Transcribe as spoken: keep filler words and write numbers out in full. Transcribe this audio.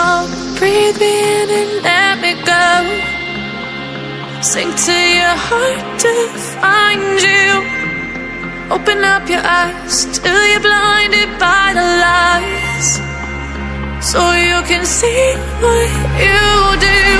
strong. Breathe me in and let me go. Sink to your heart to find you. Open up your eyes till you're blinded by the lies, so you can see what you do.